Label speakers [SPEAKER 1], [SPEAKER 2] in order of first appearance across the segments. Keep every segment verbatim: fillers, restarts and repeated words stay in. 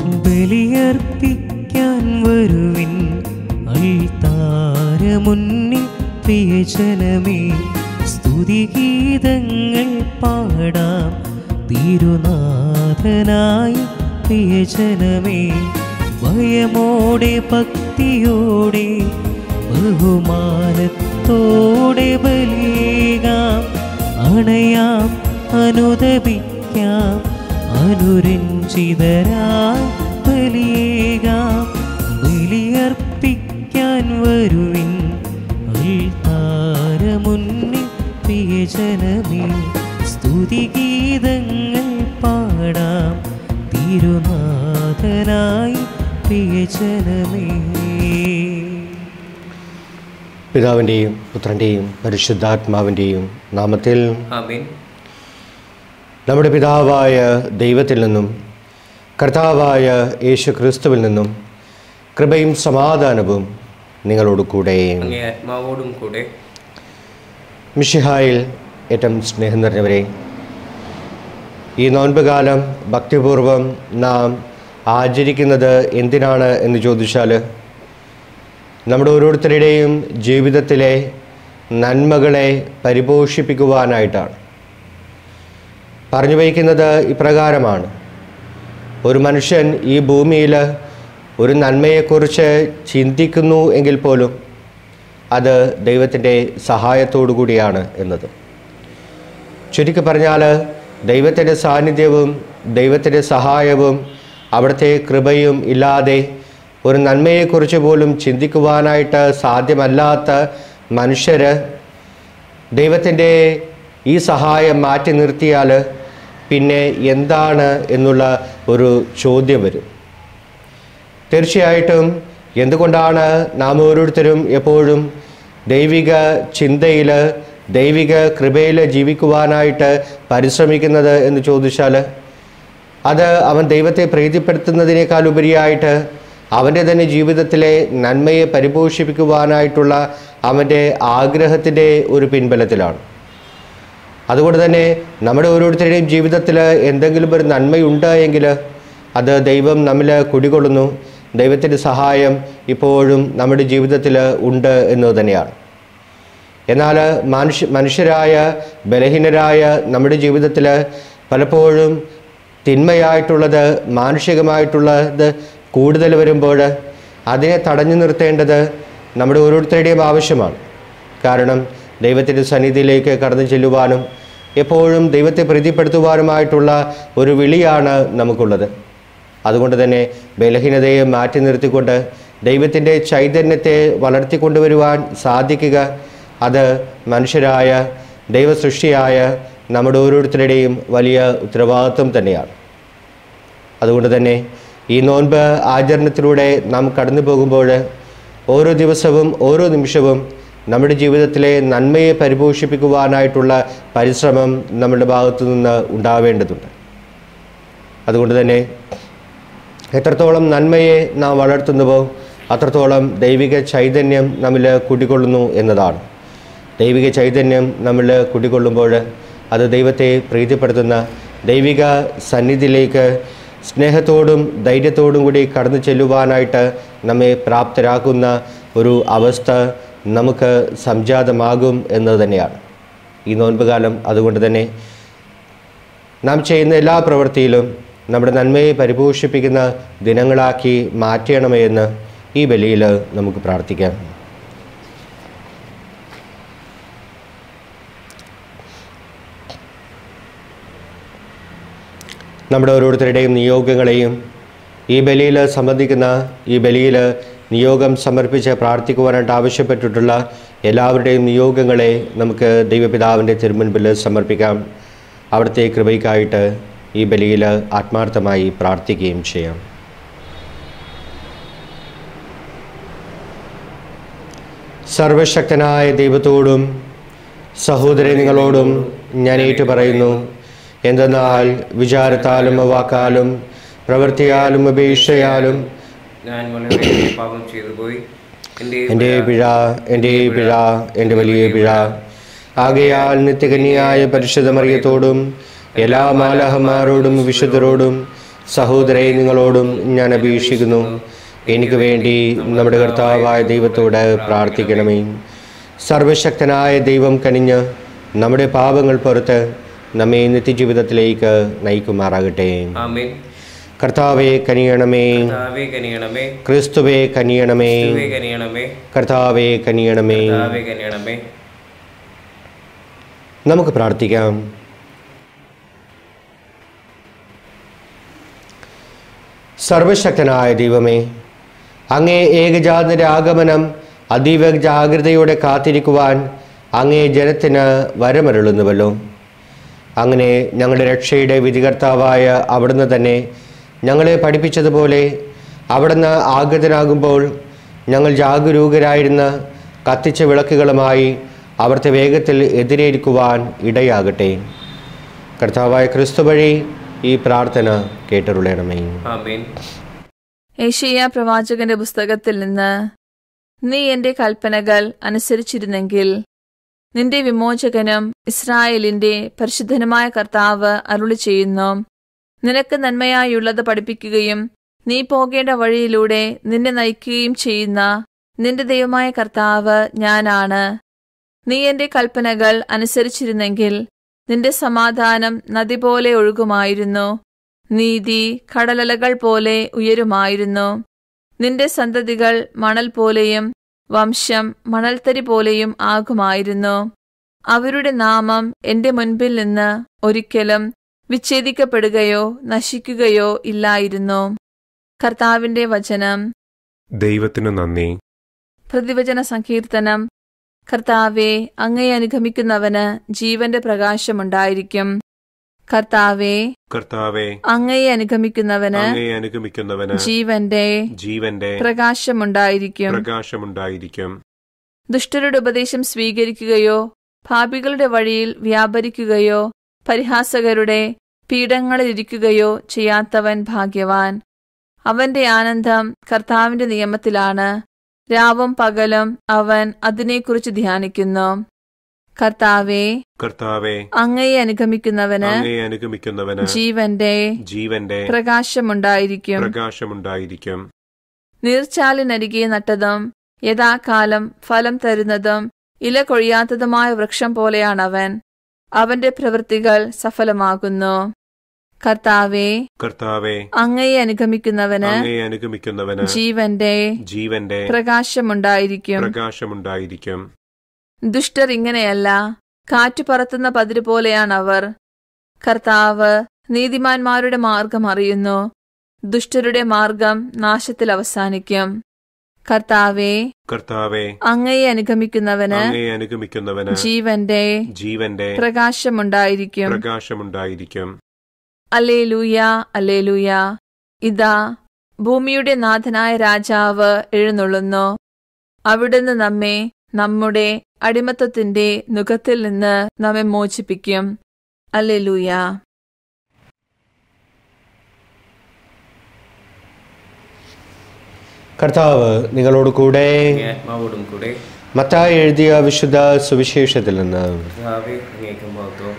[SPEAKER 1] ബലിയർപ്പിക്കാൻ വരുവിൻ അൾത്താരമുന്നിൽ പ്രിയജനമേ, സ്തുതിഗീതങ്ങൾ പാടാം തിരുനാഥനായി പ്രിയജനമേ. ഭയമോടെ ഭക്തിയോടെ ബഹുമാനത്തോടെ ബലിയേകാം, അണയാം അനുദപിക്കാം അനുരഞ്ജിതരായി ബലിയേകാം. ബലിയർപ്പിക്കാൻ വരുവിൻ അൾത്താരമുന്നിൽ പ്രിയജനമേ, സ്തുതിഗീതങ്ങൾ പാടാം തിരുനാഥനായി പ്രിയജനമേ.
[SPEAKER 2] പിതാവിൻ്റെയും പുത്രൻ്റെയും പരിശുദ്ധാത്മാവിൻ്റെയും നാമത്തിൽ
[SPEAKER 3] ആമേൻ.
[SPEAKER 2] നമ്മുടെ പിതാവായ ദൈവത്തിൽ നിന്നും കർത്താവായ യേശു ക്രിസ്തുവിൽ നിന്നും കൃപയും സമാധാനവും നിങ്ങളോട് കൂടെ
[SPEAKER 3] അങ്ങേ ആത്മാവോടും കൂടെ.
[SPEAKER 2] മിശിഹായിൽ ഏറ്റവും സ്നേഹം നിറഞ്ഞവരെ, ഈ നോൻപ് കാലം ഭക്തിപൂർവം നാം ആചരിക്കുന്നത് എന്തിനാണ് എന്ന് ചോദിച്ചാൽ, നമ്മുടെ ഓരോരുത്തരുടെയും ജീവിതത്തിലെ നന്മകളെ പരിപോഷിപ്പിക്കുവാനായിട്ടാണ്. പറഞ്ഞു വയ്ക്കുന്നത് ഇപ്രകാരമാണ്: ഒരു മനുഷ്യൻ ഈ ഭൂമിയിൽ ഒരു നന്മയെക്കുറിച്ച് ചിന്തിക്കുന്നു എങ്കിൽ പോലും അത് ദൈവത്തിൻ്റെ സഹായത്തോടു കൂടിയാണ് എന്നത്. ചുരുക്കി പറഞ്ഞാൽ, ദൈവത്തിൻ്റെ സാന്നിധ്യവും ദൈവത്തിൻ്റെ സഹായവും അവിടുത്തെ കൃപയും ഇല്ലാതെ ഒരു നന്മയെക്കുറിച്ച് പോലും ചിന്തിക്കുവാനായിട്ട് സാധ്യമല്ലാത്ത മനുഷ്യർ ദൈവത്തിൻ്റെ ഈ സഹായം മാറ്റി നിർത്തിയാൽ പിന്നെ എന്താണ് എന്നുള്ള ഒരു ചോദ്യം വരും. തീർച്ചയായിട്ടും എന്തുകൊണ്ടാണ് നാം ഓരോരുത്തരും എപ്പോഴും ദൈവിക ചിന്തയിൽ ദൈവിക കൃപയിൽ ജീവിക്കുവാനായിട്ട് പരിശ്രമിക്കുന്നത് എന്ന് ചോദിച്ചാൽ, അത് അവൻ ദൈവത്തെ പ്രീതിപ്പെടുത്തുന്നതിനേക്കാൾ ഉപരിയായിട്ട് അവൻ്റെ തന്നെ ജീവിതത്തിലെ നന്മയെ പരിപോഷിപ്പിക്കുവാനായിട്ടുള്ള അവൻ്റെ ആഗ്രഹത്തിൻ്റെ ഒരു പിൻബലത്തിലാണ്. അതുകൊണ്ട് തന്നെ നമ്മുടെ ഓരോരുത്തരുടെയും ജീവിതത്തിൽ എന്തെങ്കിലും ഒരു നന്മയുണ്ട് എങ്കിൽ അത് ദൈവം നമ്മിൽ കുടികൊള്ളുന്നു. ദൈവത്തിൻ്റെ സഹായം ഇപ്പോഴും നമ്മുടെ ജീവിതത്തിൽ ഉണ്ട് എന്നത് തന്നെയാണ്. എന്നാൽ മനുഷ്യ മനുഷ്യരായ ബലഹീനരായ നമ്മുടെ ജീവിതത്തിൽ പലപ്പോഴും തിന്മയായിട്ടുള്ളത്, മാനുഷികമായിട്ടുള്ളത് കൂടുതൽ വരുമ്പോൾ അതിനെ തടഞ്ഞു നിർത്തേണ്ടത് നമ്മുടെ ഓരോരുത്തരുടെയും ആവശ്യമാണ്. കാരണം ദൈവത്തിൻ്റെ സന്നിധിയിലേക്ക് കടന്നു ചെല്ലുവാനും എപ്പോഴും ദൈവത്തെ പ്രീതിപ്പെടുത്തുവാനുമായിട്ടുള്ള ഒരു വിളിയാണ് നമുക്കുള്ളത്. അതുകൊണ്ട് തന്നെ ബലഹീനതയെ മാറ്റി നിർത്തിക്കൊണ്ട് ദൈവത്തിൻ്റെ ചൈതന്യത്തെ വളർത്തിക്കൊണ്ടുവരുവാൻ സാധിക്കുക, അത് മനുഷ്യരായ ദൈവസൃഷ്ടിയായ നമ്മുടെ ഓരോരുത്തരുടെയും വലിയ ഉത്തരവാദിത്വം തന്നെയാണ്. അതുകൊണ്ട് തന്നെ ഈ നോൻപ് ആചരണത്തിലൂടെ നാം കടന്നു പോകുമ്പോൾ ഓരോ ദിവസവും ഓരോ നിമിഷവും നമ്മുടെ ജീവിതത്തിലെ നന്മയെ പരിപോഷിപ്പിക്കുവാനായിട്ടുള്ള പരിശ്രമം നമ്മുടെ ഭാഗത്തു നിന്ന് ഉണ്ടാവേണ്ടതുണ്ട്. അതുകൊണ്ട് തന്നെ എത്രത്തോളം നന്മയെ നാം വളർത്തുന്നുവോ അത്രത്തോളം ദൈവിക ചൈതന്യം നമ്മിൽ കുടികൊള്ളുന്നു എന്നതാണ്. ദൈവിക ചൈതന്യം നമ്മിൽ കുടികൊള്ളുമ്പോൾ അത് ദൈവത്തെ പ്രീതിപ്പെടുത്തുന്ന ദൈവിക സന്നിധിയിലേക്ക് സ്നേഹത്തോടും ധൈര്യത്തോടും കൂടി കടന്നു ചെല്ലുവാനായിട്ട് നമ്മെ പ്രാപ്തരാക്കുന്ന ഒരു അവസ്ഥ നമുക്ക് സംജാതമാകും എന്നത് തന്നെയാണ് ഈ നോൻപ് കാലം. അതുകൊണ്ട് തന്നെ നാം ചെയ്യുന്ന എല്ലാ പ്രവൃത്തിയിലും നമ്മുടെ നന്മയെ പരിപോഷിപ്പിക്കുന്ന ദിനങ്ങളാക്കി മാറ്റണമേ എന്ന് ഈ ബലിയിൽ നമുക്ക് പ്രാർത്ഥിക്കാം. നമ്മുടെ ഓരോരുത്തരുടെയും നിയോഗങ്ങളെയും ഈ ബലിയിൽ സംബന്ധിക്കുന്ന ഈ ബലിയിൽ നിയോഗം സമർപ്പിച്ച് പ്രാർത്ഥിക്കുവാനായിട്ട് ആവശ്യപ്പെട്ടിട്ടുള്ള എല്ലാവരുടെയും നിയോഗങ്ങളെ നമുക്ക് ദൈവപിതാവിൻ്റെ തിരുമുൻപിൽ സമർപ്പിക്കാം. അവിടുത്തെ കൃപയ്ക്കായിട്ട് ഈ ബലിയിൽ ആത്മാർത്ഥമായി പ്രാർത്ഥിക്കുകയും ചെയ്യാം. സർവശക്തനായ ദൈവത്തോടും സഹോദരൻ നിങ്ങളോടും ഞാൻ ഏറ്റു പറയുന്നു, എന്തെന്നാൽ വിചാരത്താലും വാക്കാലും പ്രവൃത്തിയാലും അപേക്ഷയാലും
[SPEAKER 3] ഞാൻ വളരെ പാപം ചെയ്തു പോയി.
[SPEAKER 2] എൻ്റെ പിഴ എൻ്റെ പിഴ എൻ്റെ വലിയ പിഴ. ആകയാൽ നിത്യകന്യായ പരിശുദ്ധ മറിയത്തോടും എല്ലാ മാലാഹമാരോടും വിശുദ്ധരോടും സഹോദരരെ, നിങ്ങളോടും ഞാൻ അപേക്ഷിക്കുന്നു, എനിക്ക് വേണ്ടി നമ്മുടെ കർത്താവായ ദൈവത്തോട് പ്രാർത്ഥിക്കണമേ. സർവശക്തനായ ദൈവം കനിഞ്ഞ് നമ്മുടെ പാപങ്ങൾ പുറത്ത് നമ്മെ നിത്യജീവിതത്തിലേക്ക് നയിക്കുമാറാകട്ടെ.
[SPEAKER 3] ആമേൻ.
[SPEAKER 2] കർത്താവെ കനിയണമേ.
[SPEAKER 3] കർത്താവേ കനിയണമേ.
[SPEAKER 2] ക്രിസ്തുവേ കനിയണമേ.
[SPEAKER 3] ക്രിസ്തുവേ കനിയണമേ.
[SPEAKER 2] കർത്താവെ കനിയണമേ.
[SPEAKER 3] കർത്താവേ കനിയണമേ.
[SPEAKER 2] നമുക്ക് പ്രാർത്ഥിക്കാം. സർവശക്തനായ ദൈവമേ, അങ്ങേ ഏകജാതന്റെ ആഗമനം അതീവ ജാഗ്രതയോടെ കാത്തിരിക്കുവാൻ അങ്ങേ ജനത്തിന് വരമരുളുന്നുവല്ലോ. അങ്ങനെ ഞങ്ങളുടെ രക്ഷയുടെ വിധികർത്താവായ അവിടുന്ന് തന്നെ ഞങ്ങളെ പഠിപ്പിച്ചതുപോലെ അവിടുന്ന് ആഗതനാകുമ്പോൾ ഞങ്ങൾ ജാഗരൂകരായിരുന്ന കത്തിച്ച വിളക്കുകളുമായി അവിടുത്തെ വേഗത്തിൽ എതിരേൽക്കുവാൻ ഇടയാകട്ടെ. കർത്താവായ ക്രിസ്തു വഴി ഈ പ്രാർത്ഥന കേട്ടരുളണമേ.
[SPEAKER 3] ആമേൻ.
[SPEAKER 4] യെശയ്യാ പ്രവാചകന്റെ പുസ്തകത്തിൽ നിന്ന്, നീ എന്റെ കൽപ്പനകൾ അനുസരിച്ചിരുന്നെങ്കിൽ നിന്റെ വിമോചകനും ഇസ്രായേലിന്റെ പരിശുദ്ധനുമായ കർത്താവ് അരുളി ചെയ്യുന്നു, നിനക്ക് നന്മയായുള്ളത് പഠിപ്പിക്കുകയും നീ പോകേണ്ട വഴിയിലൂടെ നിന്നെ നയിക്കുകയും ചെയ്യുന്ന നിന്റെ ദൈവമായ കർത്താവ് ഞാനാണ്. നീ എന്റെ കൽപ്പനകൾ അനുസരിച്ചിരുന്നെങ്കിൽ നിന്റെ സമാധാനം നദി പോലെ ഒഴുകുമായിരുന്നു, നീതി കടലലകൾ പോലെ ഉയരുമായിരുന്നു. നിന്റെ സന്തതികൾ മണൽ പോലെയും വംശം മണൽത്തരി പോലെയും ആകുമായിരുന്നു. അവരുടെ നാമം എന്റെ മുൻപിൽ നിന്ന് ഒരിക്കലും വിച്ഛേദിക്കപ്പെടുകയോ നശിക്കുകയോ ഇല്ലായിരുന്നു. കർത്താവിന്റെ വചനം.
[SPEAKER 5] ദൈവത്തിനു നന്ദി.
[SPEAKER 4] പ്രതിവചന സങ്കീർത്തനം. കർത്താവെ, അങ്ങയെ അനുഗമിക്കുന്നവന് ജീവന്റെ പ്രകാശമുണ്ടായിരിക്കും. കർത്താവെ,
[SPEAKER 5] കർത്താവെ,
[SPEAKER 4] അങ്ങയെ അനുഗമിക്കുന്നവന്
[SPEAKER 5] അങ്ങയെ അനുഗമിക്കുന്നവന്
[SPEAKER 4] ജീവന്റെ
[SPEAKER 5] ജീവന്റെ
[SPEAKER 4] പ്രകാശമുണ്ടായിരിക്കും.
[SPEAKER 5] പ്രകാശമുണ്ടായിരിക്കും.
[SPEAKER 4] ദുഷ്ടരുടെ ഉപദേശം സ്വീകരിക്കുകയോ പാപികളുടെ വഴിയിൽ വ്യാപരിക്കുകയോ പരിഹാസകരുടെ പീഠങ്ങളിലിരിക്കുകയോ ചെയ്യാത്തവൻ ഭാഗ്യവാൻ. അവന്റെ ആനന്ദം കർത്താവിന്റെ നിയമത്തിലാണ്, രാവും പകലും അവൻ അതിനെക്കുറിച്ച് ധ്യാനിക്കുന്നു. കർത്താവെ,
[SPEAKER 5] കർത്താവെ,
[SPEAKER 4] അങ്ങയെ അനുഗമിക്കുന്നവന്
[SPEAKER 5] അങ്ങയെ അനുഗമിക്കുന്നവന്
[SPEAKER 4] ജീവന്റെ
[SPEAKER 5] ജീവന്റെ
[SPEAKER 4] പ്രകാശമുണ്ടായിരിക്കും.
[SPEAKER 5] പ്രകാശമുണ്ടായിരിക്കും.
[SPEAKER 4] നീർച്ചാലിനരികെ നട്ടതും യഥാകാലം ഫലം തരുന്നതും ഇല കൊഴിയാത്തതുമായ വൃക്ഷം പോലെയാണവൻ. അവന്റെ പ്രവൃത്തികൾ സഫലമാകുന്നു. കർത്താവെ,
[SPEAKER 5] കർത്താവെ,
[SPEAKER 4] അങ്ങയെ അനുഗമിക്കുന്നവന്
[SPEAKER 5] അങ്ങയെ അനുഗമിക്കുന്നവന്
[SPEAKER 4] ജീവന്റെ
[SPEAKER 5] ജീവന്റെ
[SPEAKER 4] പ്രകാശമുണ്ടായിരിക്കും.
[SPEAKER 5] പ്രകാശമുണ്ടായിരിക്കും.
[SPEAKER 4] ദുഷ്ടർ ഇങ്ങനെയല്ല, കാറ്റു പറത്തുന്ന പതിര് പോലെയാണവർ. കർത്താവ് നീതിമാന്മാരുടെ മാർഗം അറിയുന്നു, ദുഷ്ടരുടെ മാർഗം നാശത്തിൽ അവസാനിക്കും. കർത്താവെ,
[SPEAKER 5] കർത്താവെ,
[SPEAKER 4] അങ്ങയെ അനുഗമിക്കുന്നവന്
[SPEAKER 5] അങ്ങയെ അനുഗമിക്കുന്നവന്
[SPEAKER 4] ജീവന്റെ
[SPEAKER 5] ജീവന്റെ
[SPEAKER 4] പ്രകാശമുണ്ടായിരിക്കും.
[SPEAKER 5] പ്രകാശമുണ്ടായിരിക്കും.
[SPEAKER 4] Alleluia, alleluia. ഇതാ, ഭൂമിയുടെ നാഥനായ രാജാവ് എഴുന്നള്ളുന്നു. അവിടുന്ന് നമ്മെ നമ്മുടെ അടിമത്തത്തിന്റെ നുഖത്തിൽ നിന്ന് നമ്മെ മോചിപ്പിക്കും. അല്ലേലൂയ.
[SPEAKER 2] കർത്താവ് നിങ്ങളോട് കൂടെ.
[SPEAKER 3] ആത്മാവോടും കൂടെ.
[SPEAKER 2] മത്തായി എഴുതിയ വിശുദ്ധ സുവിശേഷത്തിൽ നിന്ന്.
[SPEAKER 3] കർത്താവേ, അങ്ങേക്ക് മഹത്വം.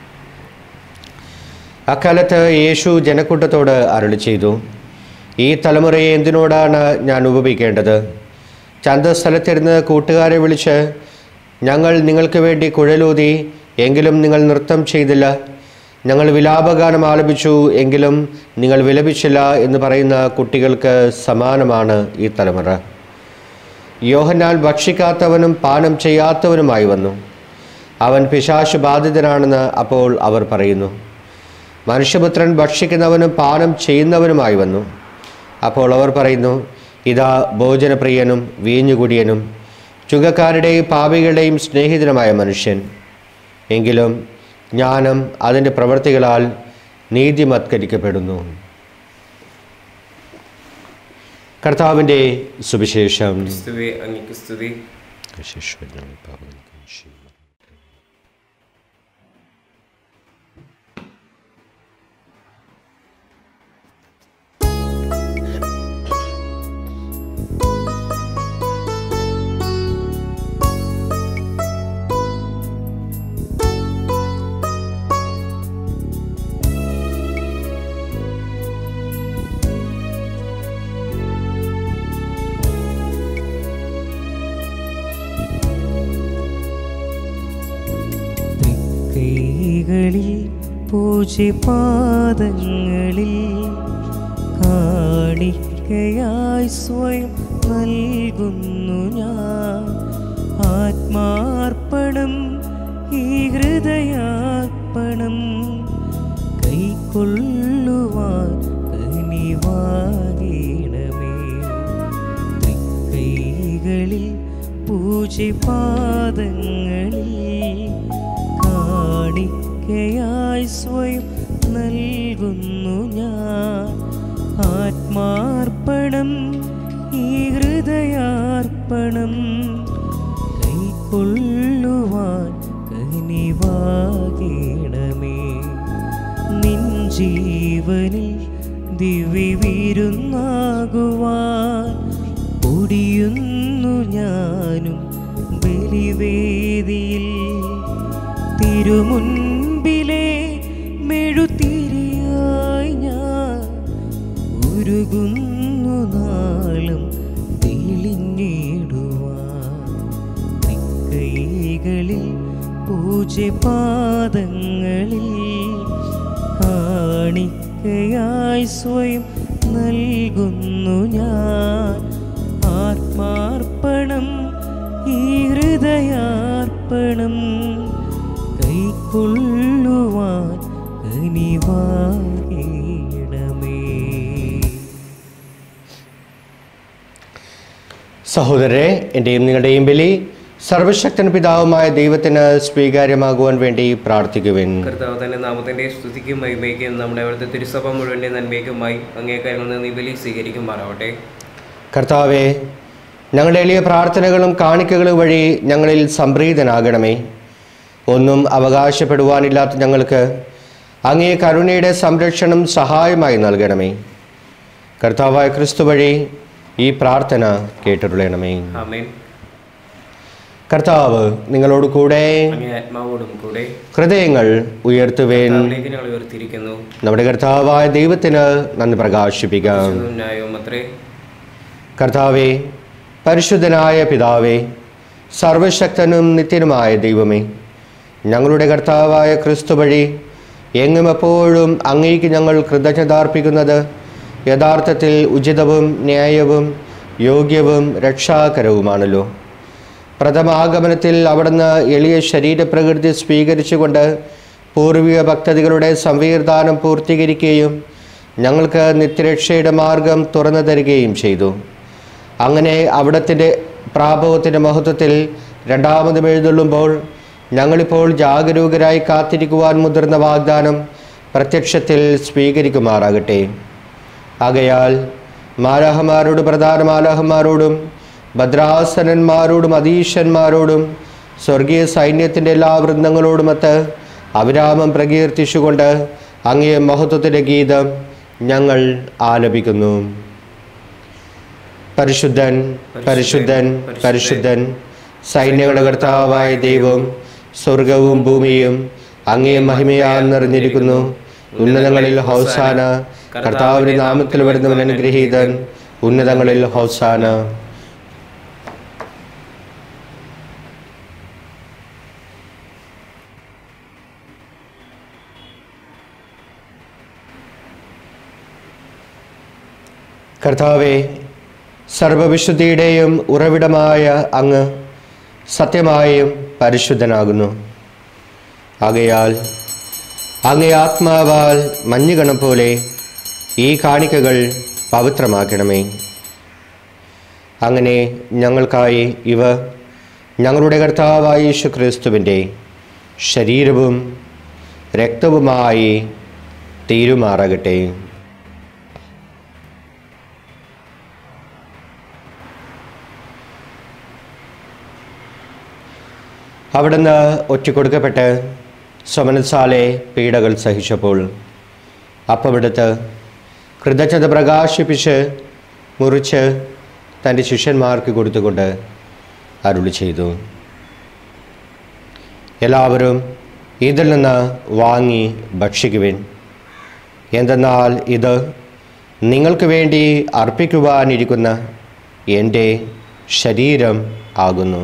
[SPEAKER 2] അക്കാലത്ത് യേശു ജനക്കൂട്ടത്തോട് അരുളി ചെയ്തു, ഈ തലമുറയെ എന്തിനോടാണ് ഞാൻ ഉപമിക്കേണ്ടത്? ചന്തസ്ഥലത്തിരുന്ന് കൂട്ടുകാരെ വിളിച്ച്, ഞങ്ങൾ നിങ്ങൾക്ക് വേണ്ടി കുഴലൂതി, എങ്കിലും നിങ്ങൾ നൃത്തം ചെയ്തില്ല. ഞങ്ങൾ വിലാപഗാനം ആലപിച്ചു, എങ്കിലും നിങ്ങൾ വിലപിച്ചില്ല എന്ന് പറയുന്ന കുട്ടികൾക്ക് സമാനമാണ് ഈ തലമുറ. യോഹന്നാൻ ഭക്ഷിക്കാത്തവനും പാനം ചെയ്യാത്തവനുമായി വന്നു. അവൻ പിശാച് ബാധിതനാണെന്ന് അപ്പോൾ അവർ പറയുന്നു. മനുഷ്യപുത്രൻ ഭക്ഷിക്കുന്നവനും പാനം ചെയ്യുന്നവനുമായി വന്നു. അപ്പോൾ അവർ പറയുന്നു, ഇതാ ഭോജനപ്രിയനും വീഞ്ഞുകുടിയനും ചുങ്കക്കാരുടെയും പാപികളുടെയും സ്നേഹിതനുമായ മനുഷ്യൻ. എങ്കിലും ജ്ഞാനം അതിൻ്റെ പ്രവൃത്തികളാൽ നീതിമത്കരിക്കപ്പെടുന്നു. കർത്താവിൻ്റെ സുവിശേഷം.
[SPEAKER 3] ക്രിസ്തുവേ, അങ്ങേക്ക് സ്തുതി.
[SPEAKER 1] പൂജ്യപാദങ്ങളിൽ കാണിക്കയായി സ്വയം നൽകുന്നു ഞാൻ. ആത്മാർപ്പണം ഈ ഹൃദയാർപ്പണം കൈക്കൊള്ളുവാൻ കനിവാകണമേ. തൃക്കൈകളിൽ പൂജ്യപാദങ്ങളിൽ കാണിക്കയായി സ്വയം നൽകുന്നു ഞാൻ. ആത്മാർപ്പണം ഈ ഹൃദയാർപ്പണം കൈക്കൊള്ളുവാൻ കനിവാകണമേ. നിൻ ജീവനിൽ ദിവ്യവിരുന്നാകുവാൻ പൊടിയുന്നു ഞാനും ബലിവേദിയിൽ. തിരുമുൻപിലെ മെഴുതിരിയായി ഞാൻ ഉരുകുന്നു നാളും തെളിഞ്ഞിടുവാൻ. തൃക്കൈകളിൽ പൂജ്യപാദങ്ങളിൽ കാണിക്കയായി സ്വയം നൽകുന്നു ഞാൻ. ആത്മാർപ്പണം ഈ ഹൃദയാർപ്പണം കൈക്കൊള്ളുവാൻ കനിവാകണമേ.
[SPEAKER 2] സഹോദരരെ, എൻ്റെയും നിങ്ങളുടെയും ബലി സർവശക്തൻ പിതാവുമായ ദൈവത്തിന് സ്വീകാര്യമാകുവാൻ വേണ്ടി പ്രാർത്ഥിക്കുവിൻ.
[SPEAKER 3] കർത്താവ് തന്റെ നാമത്തിന്റെ സ്തുതിക്കും മഹിമയ്ക്കും നമ്മുടെ അവിടുത്തെ തിരുസഭ മുഴുവൻ്റെ നന്മയ്ക്കുമായി അങ്ങേ കരങ്ങളിൽ നിന്ന് ഈ ബലി സ്വീകരിക്കുമാറാവട്ടെ.
[SPEAKER 2] കർത്താവെ, ഞങ്ങളുടെ എളിയ പ്രാർത്ഥനകളും കാണിക്കകളും വഴി ഞങ്ങളിൽ സംപ്രീതനാകണമേ. ഒന്നും അവകാശപ്പെടുവാനില്ലാത്ത ഞങ്ങൾക്ക് അങ്ങേ കരുണയുടെ സംരക്ഷണം സഹായമായി നൽകണമേ. കർത്താവായ ക്രിസ്തു വഴി ഈ പ്രാർത്ഥന കേട്ടിട്ടുള്ളണമേ.
[SPEAKER 3] ആമേൻ.
[SPEAKER 2] കർത്താവ് നിങ്ങളോട് കൂടെ,
[SPEAKER 3] അങ്ങേ ആത്മാവോടും കൂടെ.
[SPEAKER 2] ഹൃദയങ്ങൾ ഉയർത്തുവേൻ.
[SPEAKER 3] കർത്താവിലേക്ക് ഞങ്ങൾ ഉയർത്തിയിരിക്കുന്നു.
[SPEAKER 2] നമ്മുടെ കർത്താവായ ദൈവത്തിന് നന്ദി പ്രകാശിപ്പിക്കാം.
[SPEAKER 3] വിശുദ്ധവും ന്യായവും അത്രേ.
[SPEAKER 2] കർത്താവേ, പരിശുദ്ധനായ പിതാവേ, സർവശക്തനും നിത്യനുമായ ദൈവമേ, ഞങ്ങളുടെ കർത്താവായ ക്രിസ്തു വഴി എങ്ങും എപ്പോഴും അങ്ങേക്ക് ഞങ്ങൾ കൃതജ്ഞത അർപ്പിക്കുന്നത് യഥാർത്ഥത്തിൽ ഉചിതവും ന്യായവും യോഗ്യവും രക്ഷാകരവുമാണല്ലോ. പ്രഥമാഗമനത്തിൽ അവിടുന്ന് എളിയ ശരീരപ്രകൃതി സ്വീകരിച്ചുകൊണ്ട് പൂർവിക ഭക്തതികളുടെ സംവീർദാനം പൂർത്തീകരിക്കുകയും ഞങ്ങൾക്ക് നിത്യരക്ഷയുടെ മാർഗം തുറന്നു തരികയും ചെയ്തു. അങ്ങനെ അവിടത്തിൻ്റെ പ്രാഭവത്തിൻ്റെ മഹത്വത്തിൽ രണ്ടാമതും എഴുന്നള്ളുമ്പോൾ ഞങ്ങളിപ്പോൾ ജാഗരൂകരായി കാത്തിരിക്കുവാൻ മുതിർന്ന വാഗ്ദാനം പ്രത്യക്ഷത്തിൽ സ്വീകരിക്കുമാറാകട്ടെ. ആകയാൽ മാലാഹമാരോട് പ്രധാന മാലാഹന്മാരോടും ഭദ്രാസനന്മാരോടും അധീശന്മാരോടും സ്വർഗീയ സൈന്യത്തിൻ്റെ എല്ലാ വൃന്ദങ്ങളോടുമൊത്ത് അവിരാമം പ്രകീർത്തിച്ചുകൊണ്ട് അങ്ങേ മഹത്വത്തിൻ്റെ ഗീതം ഞങ്ങൾ ആലപിക്കുന്നു. പരിശുദ്ധൻ, പരിശുദ്ധൻ, പരിശുദ്ധൻ, സൈന്യങ്ങളുടെ കർത്താവായ ദൈവം, സ്വർഗവും ഭൂമിയും അങ്ങേ മഹിമയാൽ നിറഞ്ഞിരിക്കുന്നു. ഉന്നതങ്ങളിൽ ഹൗസാന. കർത്താവിന്റെ നാമത്തിൽ വരുന്നവൻ അനുഗ്രഹീതൻ. ഉന്നതങ്ങളിൽ ഹൗസാന. കർത്താവെ, സർവവിശുദ്ധിയുടെയും ഉറവിടമായ അങ്ങ് സത്യമായും പരിശുദ്ധനാകുന്നു. ആകയാൽ അങ്ങേ ആത്മാവാൽ മഞ്ഞുകണം പോലെ ഈ കാണിക്കകൾ പവിത്രമാക്കണമേ. അങ്ങനെ ഞങ്ങൾക്കായി ഇവ ഞങ്ങളുടെ കർത്താവായ യേശുക്രിസ്തുവിൻ്റെ ശരീരവും രക്തവുമായി തീരുമാറാകട്ടെ. അവിടുന്ന് ഒറ്റിക്കൊടുക്കപ്പെട്ട് സ്വമനസാലെ പീഡകൾ സഹിച്ചപ്പോൾ അപ്പമെടുത്ത് കൃതജ്ഞത പ്രകാശിപ്പിച്ച് മുറിച്ച് തൻ്റെ ശിഷ്യന്മാർക്ക് കൊടുത്തുകൊണ്ട് അരുളി ചെയ്തു. എല്ലാവരും ഇതിൽ നിന്ന് വാങ്ങി ഭക്ഷിക്കുവിൻ. എന്തെന്നാൽ ഇത് നിങ്ങൾക്ക് വേണ്ടി അർപ്പിക്കുവാനിരിക്കുന്ന എൻ്റെ ശരീരം ആകുന്നു.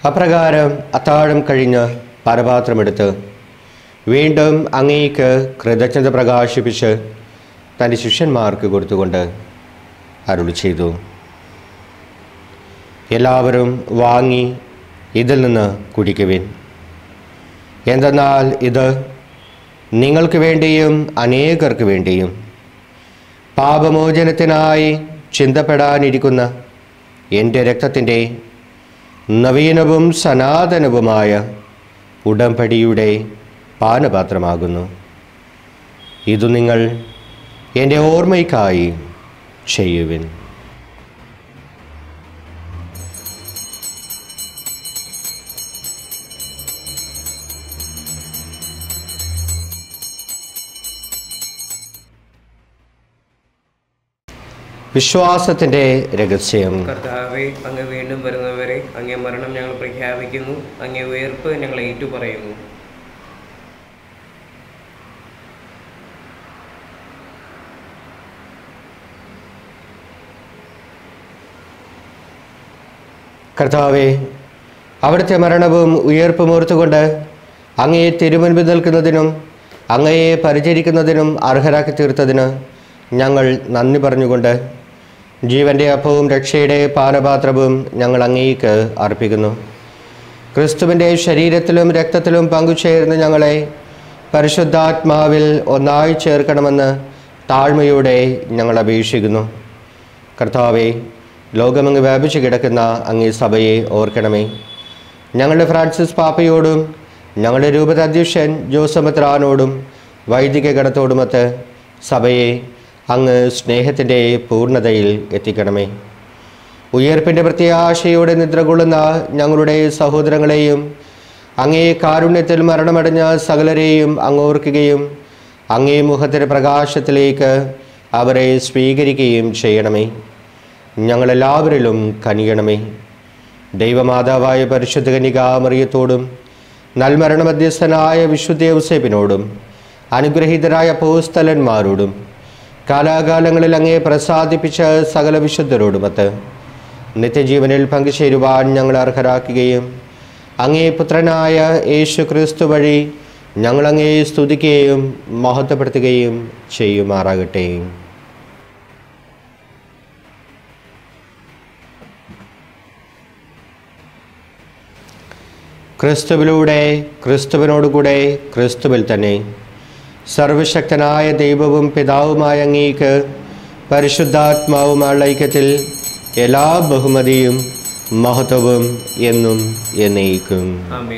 [SPEAKER 2] അപ്രകാരം അത്താഴം കഴിഞ്ഞ് പാനപാത്രമെടുത്ത് വീണ്ടും അങ്ങേക്ക് കൃതജ്ഞത പ്രകാശിപ്പിച്ച് തൻ്റെ ശിഷ്യന്മാർക്ക് കൊടുത്തുകൊണ്ട് അരുളി ചെയ്തു, എല്ലാവരും വാങ്ങി ഇതിൽ നിന്ന് കുടിക്കുവിൻ. എന്തെന്നാൽ ഇത് നിങ്ങൾക്ക് വേണ്ടിയും അനേകർക്ക് വേണ്ടിയും പാപമോചനത്തിനായി ചിന്തപ്പെടാനിരിക്കുന്ന എൻ്റെ രക്തത്തിൻ്റെ നവീനവും സനാതനവുമായ ഉടമ്പടിയുടെ പാനപാത്രമാകുന്നു. ഇതു നിങ്ങൾ എൻ്റെ ഓർമ്മയ്ക്കായി ചെയ്യുവിൻ. വിശ്വാസത്തിൻ്റെ രഹസ്യം.
[SPEAKER 3] കർത്താവെ, അങ്ങ് വീണ്ടും വരുന്നവരെ അങ്ങേ മരണം ഞങ്ങൾ പ്രഖ്യാപിക്കുന്നു, അങ്ങേ ഉയർപ്പ് ഞങ്ങൾ ഏറ്റുപറയുന്നു.
[SPEAKER 2] കർത്താവെ, അവിടുത്തെ മരണവും ഉയർപ്പും ഓർത്തുകൊണ്ട് അങ്ങയെ തിരുമുൻപിൽ നിൽക്കുന്നതിനും അങ്ങയെ പരിചരിക്കുന്നതിനും അർഹരാക്കി തീർത്തതിന് ഞങ്ങൾ നന്ദി പറഞ്ഞുകൊണ്ട് ജീവൻ്റെ അപ്പവും രക്ഷയുടെ പാനപാത്രവും ഞങ്ങൾ അങ്ങേക്ക് അർപ്പിക്കുന്നു. ക്രിസ്തുവിൻ്റെ ശരീരത്തിലും രക്തത്തിലും പങ്കുചേർന്ന് ഞങ്ങളെ പരിശുദ്ധാത്മാവിൽ ഒന്നായി ചേർക്കണമെന്ന് താഴ്മയോടെ ഞങ്ങൾ അപേക്ഷിക്കുന്നു. കർത്താവെ, ലോകമങ്ങ് വ്യാപിച്ചു കിടക്കുന്ന അങ്ങേ സഭയെ ഓർക്കണമേ. ഞങ്ങളുടെ ഫ്രാൻസിസ് പാപ്പയോടും ഞങ്ങളുടെ രൂപതാധ്യക്ഷൻ ജോസമെത്രാനോടും വൈദിക ഗണത്തോടുമൊത്ത് സഭയെ അങ്ങ് സ്നേഹത്തിൻ്റെ പൂർണ്ണതയിൽ എത്തിക്കണമേ. ഉയർപ്പിൻ്റെ പ്രത്യാശയോടെ നിദ്രകൊള്ളുന്ന ഞങ്ങളുടെ സഹോദരങ്ങളെയും അങ്ങേ കാരുണ്യത്തിൽ മരണമടഞ്ഞ സകലരെയും അങ്ങോർക്കുകയും അങ്ങേ മുഖത്തിൻ്റെ പ്രകാശത്തിലേക്ക് അവരെ സ്വീകരിക്കുകയും ചെയ്യണമേ. ഞങ്ങളെല്ലാവരിലും കനിയണമേ. ദൈവമാതാവായ പരിശുദ്ധ കന്യകാമറിയത്തോടും നൽമരണ മധ്യസ്ഥനായ വിശുദ്ധ യൗസേപ്പിനോടും അനുഗ്രഹീതരായ അപ്പോസ്തലന്മാരോടും കാലാകാലങ്ങളിൽ അങ്ങേ പ്രസാദിപ്പിച്ച സകല വിശുദ്ധരോടുമൊത്ത് നിത്യജീവനിൽ പങ്കുചേരുവാൻ ഞങ്ങൾ അർഹരാക്കുകയും അങ്ങേ പുത്രനായ യേശു ക്രിസ്തു വഴി ഞങ്ങളങ്ങേ സ്തുതിക്കുകയും മഹത്വപ്പെടുത്തുകയും ചെയ്യുമാറാകട്ടെ. ക്രിസ്തുവിലൂടെ ക്രിസ്തുവിനോടുകൂടെ ക്രിസ്തുവിൽ തന്നെ സർവശക്തനായ ദൈവവും പിതാവുമായ അങ്ങേക്ക് പരിശുദ്ധാത്മാവുമായുള്ള ഐക്യത്തിൽ എല്ലാ ബഹുമതിയും മഹത്വവും എന്നും എന്നേക്കും.
[SPEAKER 3] ആമേൻ.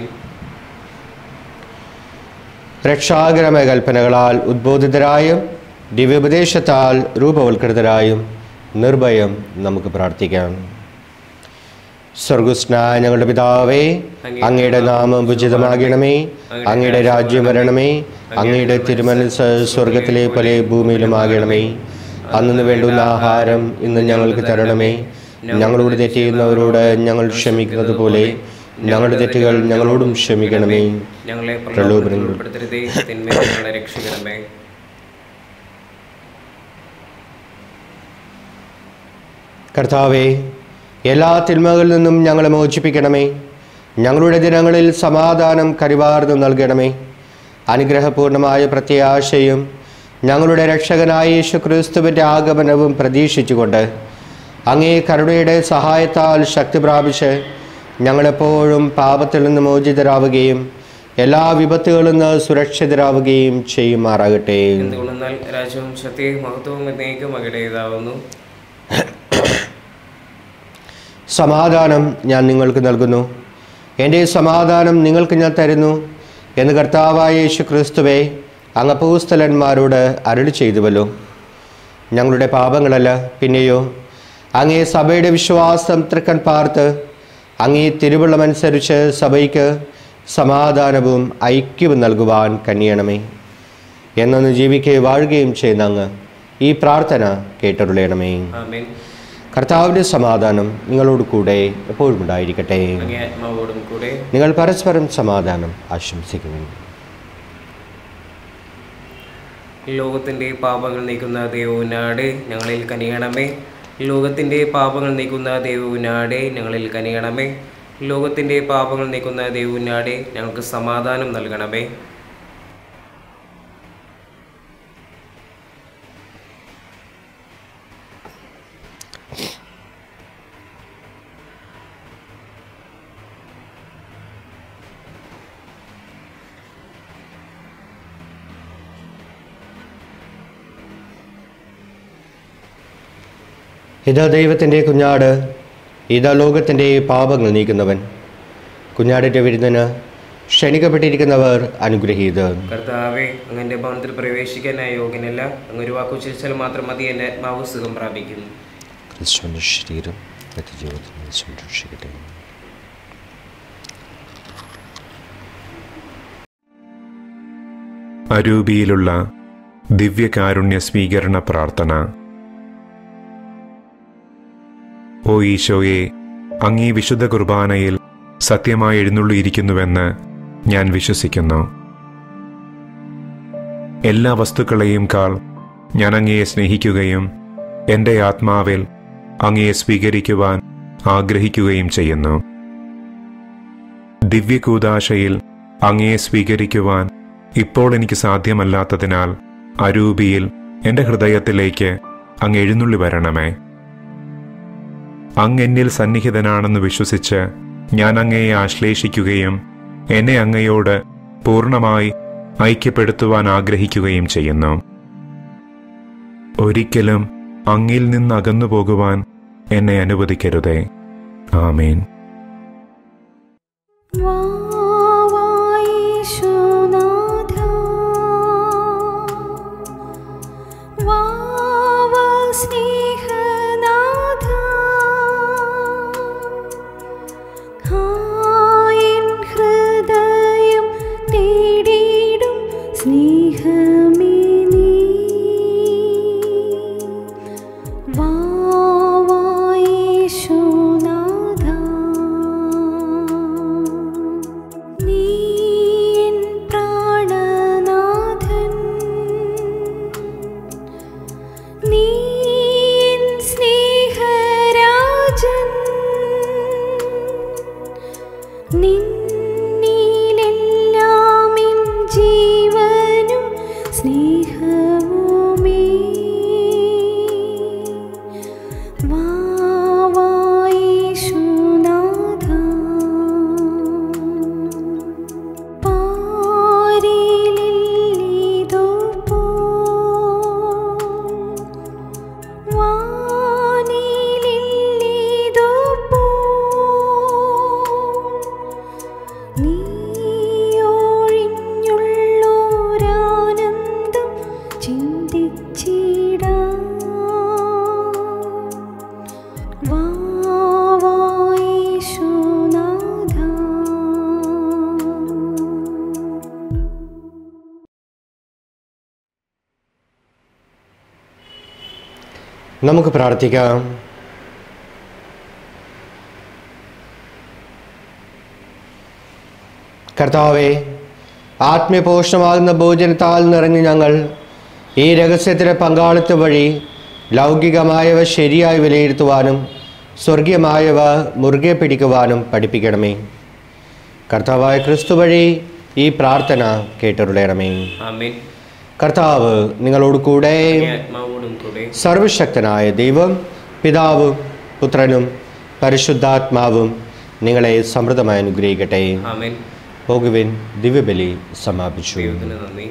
[SPEAKER 2] രക്ഷാകരമായ കൽപ്പനകളാൽ ഉദ്ബോധിതരായും ദിവ്യോപദേശത്താൽ രൂപവൽകൃതരായും നിർഭയം നമുക്ക് പ്രാർത്ഥിക്കാം. സ്വർഗസ്നായ ഞങ്ങളുടെ പിതാവേ, അങ്ങയുടെ നാമം ഉചിതമാകണമേ. അങ്ങയുടെ രാജ്യം വരണമേ. അങ്ങയുടെ തിരുമനസ്സ് സ്വർഗത്തിലെ പോലെ ഭൂമിയിലുമാകണമേ. അന്നു വേണ്ടുന്ന ആഹാരം ഇന്ന് ഞങ്ങൾക്ക് തരണമേ. ഞങ്ങളോട് തെറ്റ് ചെയ്യുന്നവരോട് ഞങ്ങൾ ക്ഷമിക്കുന്നത് പോലെ ഞങ്ങളുടെ തെറ്റുകൾ ഞങ്ങളോടും ക്ഷമിക്കണമേ.
[SPEAKER 3] ഞങ്ങളെ പ്രലോഭനത്തിൽ ഉൾപ്പെടുത്തരുതേ, തിന്മയിൽ നിന്ന് ഞങ്ങളെ രക്ഷിക്കണമേ.
[SPEAKER 2] കർത്താവേ, എല്ലാ തിന്മകളിൽ നിന്നും ഞങ്ങളെ മോചിപ്പിക്കണമേ. ഞങ്ങളുടെ ദിനങ്ങളിൽ സമാധാനം കരിവാർന്നു നൽകണമേ. അനുഗ്രഹപൂർണമായ പ്രത്യാശയും ഞങ്ങളുടെ രക്ഷകനായ യേശു ക്രിസ്തുവിൻ്റെ ആഗമനവും പ്രതീക്ഷിച്ചുകൊണ്ട് അങ്ങേ കരുണയുടെ സഹായത്താൽ ശക്തി പ്രാപിച്ച് ഞങ്ങളെപ്പോഴും പാപത്തിൽ നിന്ന് മോചിതരാവുകയും എല്ലാ വിപത്തുകളിൽ നിന്ന് സുരക്ഷിതരാവുകയും ചെയ്യുമാറാകട്ടെ.
[SPEAKER 3] എന്തുകൊണ്ടെന്നാൽ രാജ്യവും ശക്തിയും മഹത്വവും എന്നേക്കും അങ്ങയുടേതാവുന്നു.
[SPEAKER 2] സമാധാനം ഞാൻ നിങ്ങൾക്ക് നൽകുന്നു, എൻ്റെ സമാധാനം നിങ്ങൾക്ക് ഞാൻ തരുന്നു എന്ന് കർത്താവായ യേശു ക്രിസ്തുവേ അങ്ങ് അപ്പോസ്തലന്മാരോട് അരുളി ചെയ്തുവല്ലോ. ഞങ്ങളുടെ പാപങ്ങളല്ല, പിന്നെയോ അങ്ങേ സഭയുടെ വിശ്വാസം തൃക്കൺ പാർത്ത് അങ്ങേ തിരുവുള്ളമനുസരിച്ച് സഭയ്ക്ക് സമാധാനവും ഐക്യവും നൽകുവാൻ കനിയണമേ. എന്നൊന്ന് ജീവിക്കുകയും വാഴുകയും ചെയ്യുന്ന അങ്ങ് ഈ പ്രാർത്ഥന കേട്ടരുളയണമേ.
[SPEAKER 3] ആമേൻ.
[SPEAKER 2] കർത്താവിൻ്റെ സമാധാനം നിങ്ങളോട് കൂടെ എപ്പോഴും ഉണ്ടായിരിക്കട്ടെ.
[SPEAKER 3] അങ്ങേ ആത്മാവോടും കൂടെ.
[SPEAKER 2] നിങ്ങൾ പരസ്പരം സമാധാനം ആശംസിക്കുന്നു.
[SPEAKER 3] ലോകത്തിൻ്റെ പാപങ്ങൾ നീക്കുന്ന ദൈവനാട് ഞങ്ങളിൽ കനിയണമേ. ലോകത്തിൻ്റെ പാപങ്ങൾ നീക്കുന്ന ദൈവനാട് ഞങ്ങളിൽ കനിയണമേ. ലോകത്തിൻ്റെ പാപങ്ങൾ നീക്കുന്ന ദൈവനാടെ ഞങ്ങൾക്ക് സമാധാനം നൽകണമേ.
[SPEAKER 2] ഇതാ ദൈവത്തിൻ്റെ കുഞ്ഞാട്, ഇതാ ലോകത്തിൻ്റെ പാപങ്ങൾ നീക്കുന്നവൻ. കുഞ്ഞാടിൻ്റെ വിരുന്നിന് ക്ഷണിക്കപ്പെട്ടിരിക്കുന്നവർ അനുഗ്രഹീതർ.
[SPEAKER 3] കർത്താവേ, അങ്ങന്റെ ഭവനത്തിൽ പ്രവേശിക്കാനായി യോഗ്യനല്ല. അങ്ങ് ഒരു വാക്കു ചിരിച്ചാൽ മാത്രം മതി, എൻ്റെ ആത്മാവ് സുഖം പ്രാപിക്കുന്നു.
[SPEAKER 2] ക്രിസ്തുവിൻ്റെ ശരീരം ജീവിതത്തിൽ സംരക്ഷിക്കട്ടെ.
[SPEAKER 5] അരൂപിയിലുള്ള ദിവ്യകാരുണ്യ സ്വീകരണ പ്രാർത്ഥന. ഓ ഈശോയെ, അങ്ങീ വിശുദ്ധ കുർബാനയിൽ സത്യമായി എഴുന്നള്ളിയിരിക്കുന്നുവെന്ന് ഞാൻ വിശ്വസിക്കുന്നു. എല്ലാ വസ്തുക്കളെയും കാൾ ഞാൻ അങ്ങയെ സ്നേഹിക്കുകയും എൻ്റെ ആത്മാവിൽ അങ്ങയെ സ്വീകരിക്കുവാൻ ആഗ്രഹിക്കുകയും ചെയ്യുന്നു. ദിവ്യകൂദാശയിൽ അങ്ങയെ സ്വീകരിക്കുവാൻ ഇപ്പോൾ എനിക്ക് സാധ്യമല്ലാത്തതിനാൽ അരൂപിയിൽ എൻ്റെ ഹൃദയത്തിലേക്ക് അങ്ങ് എഴുന്നള്ളി വരണമേ. അങ്ങ് എന്നിൽ സന്നിഹിതനാണെന്ന് വിശ്വസിച്ച് ഞാൻ അങ്ങയെ ആശ്ലേഷിക്കുകയും എന്നെ അങ്ങയോട് പൂർണ്ണമായി ഐക്യപ്പെടുത്തുവാൻ ആഗ്രഹിക്കുകയും ചെയ്യുന്നു. ഒരിക്കലും അങ്ങിൽ നിന്ന് അകന്നു പോകുവാൻ എന്നെ അനുവദിക്കരുതേ. ആമേൻ.
[SPEAKER 2] നമുക്ക് പ്രാർത്ഥിക്കാം. കർത്താവേ, ആത്മീയപോഷണമാകുന്ന ഭോജനത്താൽ നിറഞ്ഞ് ഞങ്ങൾ ഈ രഹസ്യത്തിലെ പങ്കാളിത്ത വഴി ലൗകികമായവ ശരിയായി വിലയിരുത്തുവാനും സ്വർഗീയമായവ മുറുകെ പിടിക്കുവാനും പഠിപ്പിക്കണമേ. കർത്താവായ ക്രിസ്തു വഴി ഈ പ്രാർത്ഥന കേട്ടരുളയണമേ.
[SPEAKER 3] ആമേൻ.
[SPEAKER 2] കർത്താവ് നിങ്ങളോട് കൂടെ. സർവശക്തനായ ദൈവം പിതാവും പുത്രനും പരിശുദ്ധാത്മാവും നിങ്ങളെ സമൃദ്ധമായി അനുഗ്രഹിക്കട്ടെ.
[SPEAKER 3] ആമേൻ.
[SPEAKER 2] പോകുവിൻ, ദിവ്യബലി സമാപിച്ചു.
[SPEAKER 3] നന്ദി.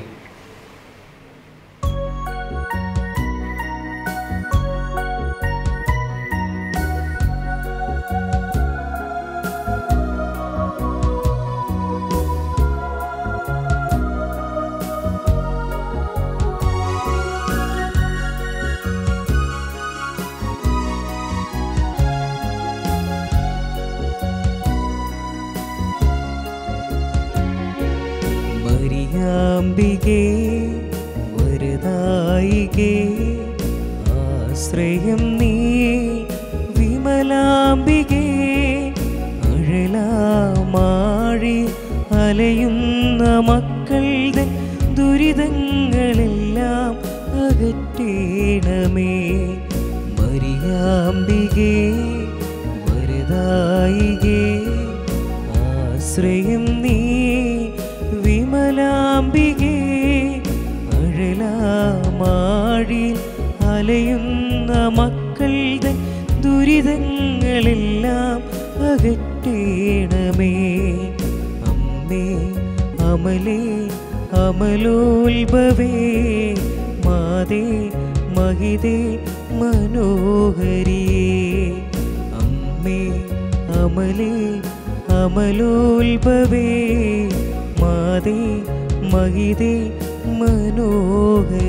[SPEAKER 1] മരിയാമ്പികേ വരദായികേ ആശ്രയം നീ വിമലാംബികേ അഴലാമാഴി അലയുന്ന മക്കളുടെ ദുരിതങ്ങളെല്ലാം അകറ്റേണമേ. മരിയാമ്പികേ വരദായികേ ആശ്രയം നീ വിമലാംബികേ. അഴലാമാഴിയിൽ അലയുന്ന മക്കളുടെ ദുരിതങ്ങളെല്ലാം അകറ്റേണമേ. അമ്മേ അമലേ അമലോത്ഭവേ, മാതേ മഹിതേ മനോഹരിയേ. അമ്മേ അമലേ അമലോത്ഭവേ, മാതേ മഹിതേ മനോഹരിയേ.